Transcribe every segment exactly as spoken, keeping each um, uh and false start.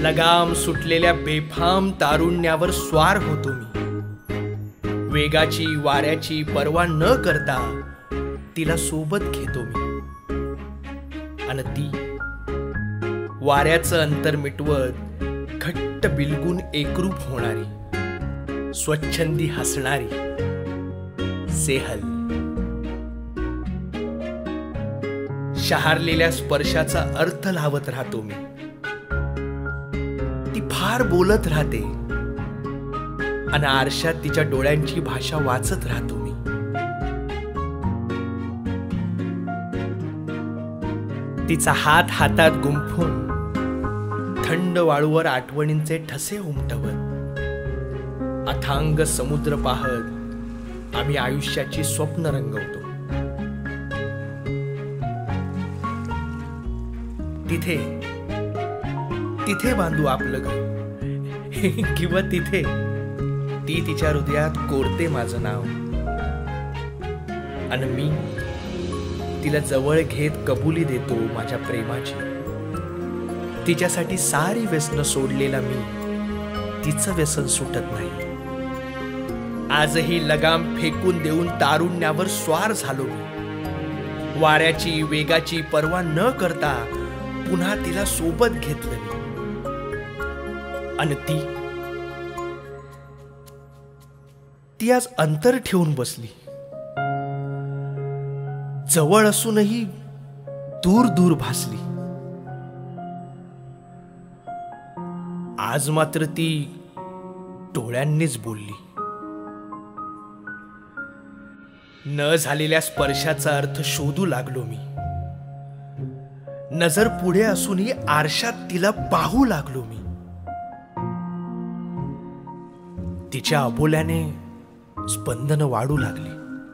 लगाम सुटलेल्या बेफाम तारुण्यावर स्वार होतो मी. वेगाची वाऱ्याची पर्वा न करता तिला सोबत घेतो मी. आणि ती वाऱ्याचं अंतर मिटवत घट्ट बिलगून एकरूप होणारी, स्वच्छंदी हसणारी सेहल. शहारलेल्या स्पर्शाचा अर्थ लावत राहतो मी. ती फार बोलत राहते आणि आरशात तिच्या डोळ्यांची भाषा वाचत राहतो मी. तिचा हात हातात गुंफून थंड वाळूवर आठवणींचे ठसे उमटवत अथांग समुद्र पाहत आम्ही आयुष्याची स्वप्न रंगवतो. तिथे तिथे बांधू आपलं घर किंवा तिथे ती तिच्या हृदयात कोरते माझं नाव. आणि मी तिला जवळ घेत कबुली देतो माझ्या प्रेमाची. तिच्यासाठी सारी व्यसन सोडलेला मी तिचं व्यसन सुटत नाही. आजही लगाम फेकून देऊन तारुण्यावर स्वार झालो मी. वाऱ्याची वेगाची पर्वा न करता पुन्हा तिला सोबत घेतलं मी. आणि ती ती आज अंतर ठेवून बसली. जवळ असूनही दूर दूर भासली. आज मात्र ती डोळ्यांनीच बोलली. न झालेल्या स्पर्शाचा अर्थ शोधू लागलो मी. नजर पुढे असूनही आरशात तिला पाहू लागलो मी. तिच्या अबोल्याने स्पंदन वाढू लागली.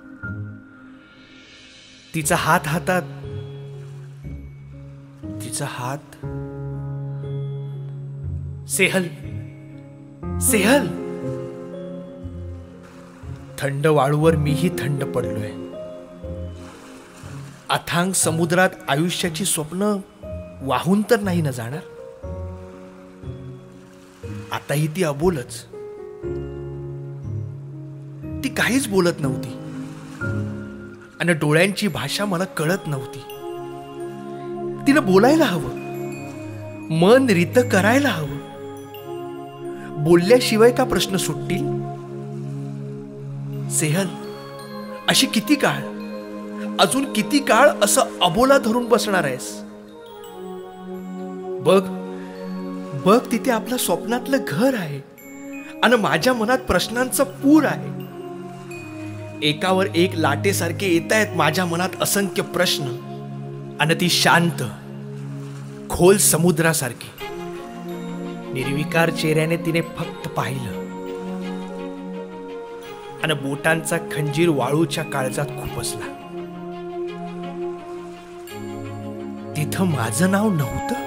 तिचा हात हातात तिचा हात सेहल सेहल. थंड वाळूवर मीही थंड पडलोय. अथांग समुद्रात आयुष्याची स्वप्न वाहून तर नाही ना जाणार. आताही ती अबोलच. ती काहीच बोलत नव्हती आणि डोळ्यांची भाषा मला कळत नव्हती. तिला बोलायला हवं, मन रित करायला हवं. बोलल्याशिवाय का प्रश्न सुटतील? सेहल, अशी किती काळ, अजून किती काळ असं अबोला धरून बसणार आहेस? बघ बघ तिथे आपल्या स्वप्नातलं घर आहे आणि माझ्या मनात प्रश्नांचा पूर आहे. एकावर एक लाटेसारखे येत आहेत माझ्या मनात असंख्य प्रश्न. आणि ती शांत खोल समुद्रासारखी निर्विकार चेहऱ्याने तिने फक्त पाहिलं आणि बोटांचा खंजीर वाळूच्या काळजात खुपसला. तिथं माझं नाव नव्हतं.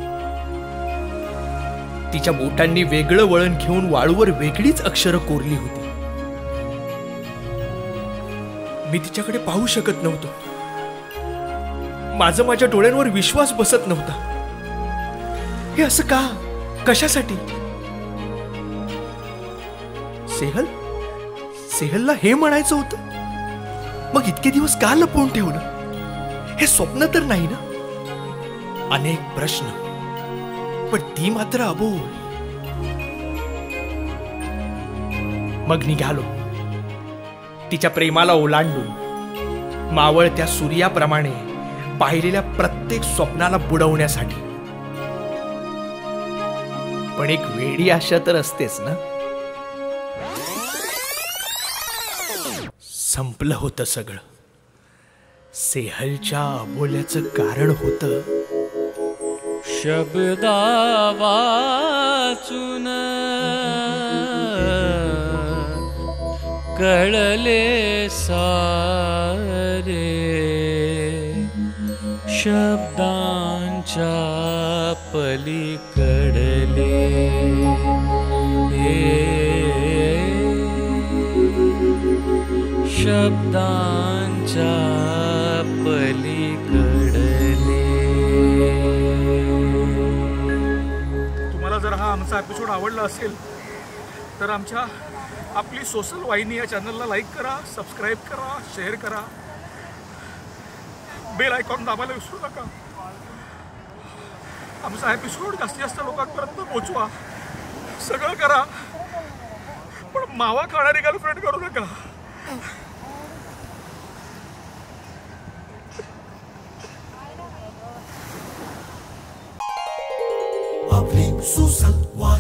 तिच्या बोटांनी वेगळं वळण घेऊन वाळूवर वेगळीच अक्षरं कोरली होती. मी तिच्याकडे पाहू शकत नव्हतो. माझं माझ्या डोळ्यांवर विश्वास बसत नव्हता. हे असं का? कशासाठी? सेहल सेहलला हे म्हणायचं होतं. मग इतके दिवस का लपवून ठेवलं? हे स्वप्न तर नाही ना? अनेक प्रश्न, पण ती मात्र अबोल. मग निघालो तिच्या प्रेमाला ओलांडून, मावळत्या सूर्याप्रमाणे पाहिलेल्या प्रत्येक स्वप्नाला बुडवण्यासाठी. पण एक वेडी आशा तर असतेच ना. संपलं होतं सगळं. सेहलच्या अबोल्याचं कारण होतं शब्दा वाचून कळले सारे, शब्दांच्या पलीकडले. शब्दांच्या पलीकडले. तुम्हाला आजचा एपिसोड आवडला असेल तर आमच्या आपली सोशल वाहिनी या चॅनलला लाईक करा, सबस्क्राईब करा, शेअर करा, बेल आयकॉन दाबायला विसरू नका. आमचा एपिसोड जास्तीत जास्त लोकांपर्यंत पोहोचवा. सगळं करा, पण मावा खाणारी गर्लफ्रेंड करू नका. आपली सोशल